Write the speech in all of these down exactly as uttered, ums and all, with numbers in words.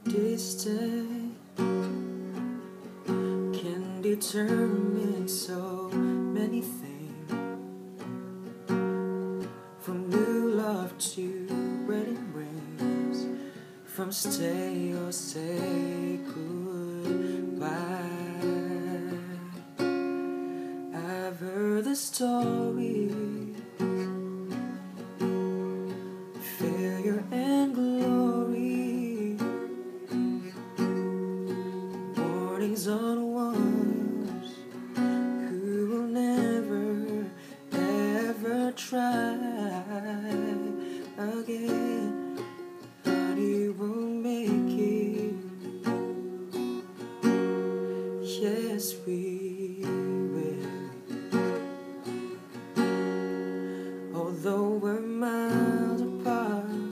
Distance can determine so many things, from new love to wedding rings, from stay or say goodbye. I've heard the story, failure and glory, warnings on ones who will never ever try again, but you will make it. Yes, we will. Although we're miles apart,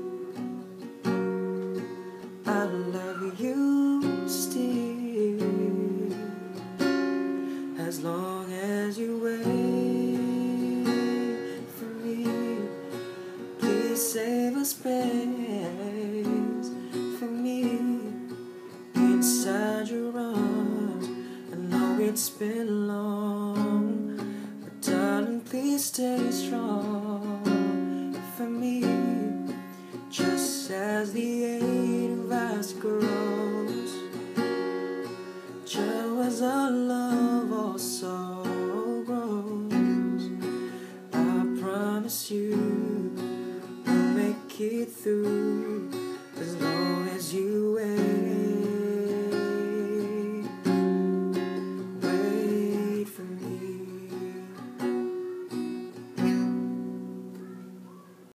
I love you still. As long as you wait for me, please save a space for me inside your arms. I know it's been long, but darling, please stay strong for me. Just as the eight of us grows, just as our love also grows, I promise you we'll make it through.